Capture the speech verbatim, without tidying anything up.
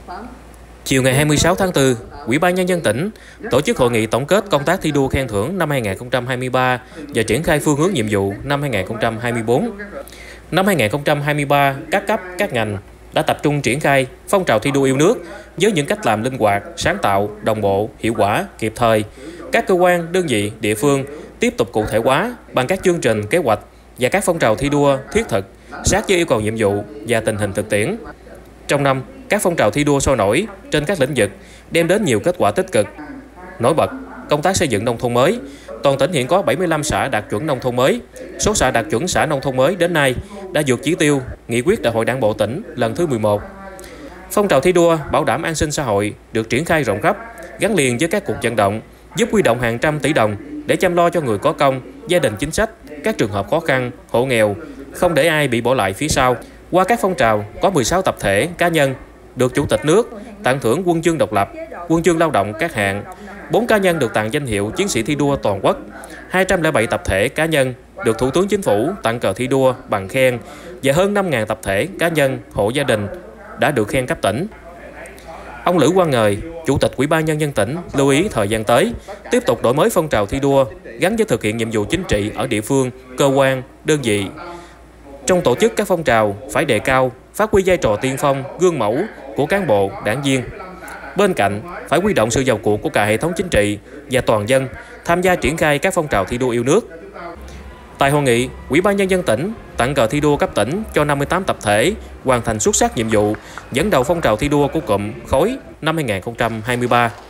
Chiều ngày hai mươi sáu tháng tư, Ủy ban Nhân dân tỉnh tổ chức hội nghị tổng kết công tác thi đua khen thưởng năm hai nghìn không trăm hai mươi ba và triển khai phương hướng nhiệm vụ năm hai nghìn không trăm hai mươi tư. Năm hai nghìn không trăm hai mươi ba, các cấp, các ngành đã tập trung triển khai phong trào thi đua yêu nước với những cách làm linh hoạt, sáng tạo, đồng bộ, hiệu quả, kịp thời. Các cơ quan, đơn vị, địa phương tiếp tục cụ thể hóa bằng các chương trình, kế hoạch và các phong trào thi đua thiết thực, sát với yêu cầu nhiệm vụ và tình hình thực tiễn. Trong năm, các phong trào thi đua sôi nổi trên các lĩnh vực đem đến nhiều kết quả tích cực. Nổi bật, công tác xây dựng nông thôn mới. Toàn tỉnh hiện có bảy mươi lăm xã đạt chuẩn nông thôn mới. Số xã đạt chuẩn xã nông thôn mới đến nay đã vượt chỉ tiêu nghị quyết Đại hội Đảng bộ tỉnh lần thứ mười một. Phong trào thi đua bảo đảm an sinh xã hội được triển khai rộng khắp, gắn liền với các cuộc vận động, giúp huy động hàng trăm tỷ đồng để chăm lo cho người có công, gia đình chính sách, các trường hợp khó khăn, hộ nghèo, không để ai bị bỏ lại phía sau. Qua các phong trào, có mười sáu tập thể, cá nhân được Chủ tịch nước tặng thưởng huân chương độc lập, huân chương lao động các hạng, bốn cá nhân được tặng danh hiệu chiến sĩ thi đua toàn quốc, hai trăm lẻ bảy tập thể, cá nhân được Thủ tướng Chính phủ tặng cờ thi đua, bằng khen và hơn năm nghìn tập thể, cá nhân, hộ gia đình đã được khen cấp tỉnh. Ông Lữ Quang Ngời, Chủ tịch Ủy ban Nhân dân tỉnh lưu ý thời gian tới tiếp tục đổi mới phong trào thi đua gắn với thực hiện nhiệm vụ chính trị ở địa phương, cơ quan, đơn vị. Trong tổ chức các phong trào phải đề cao, phát huy vai trò tiên phong, gương mẫu của cán bộ, đảng viên. Bên cạnh, phải huy động sự vào cuộc của cả hệ thống chính trị và toàn dân tham gia triển khai các phong trào thi đua yêu nước. Tại hội nghị, Ủy ban Nhân dân tỉnh tặng cờ thi đua cấp tỉnh cho năm mươi tám tập thể hoàn thành xuất sắc nhiệm vụ dẫn đầu phong trào thi đua của cụm khối năm hai nghìn không trăm hai mươi ba.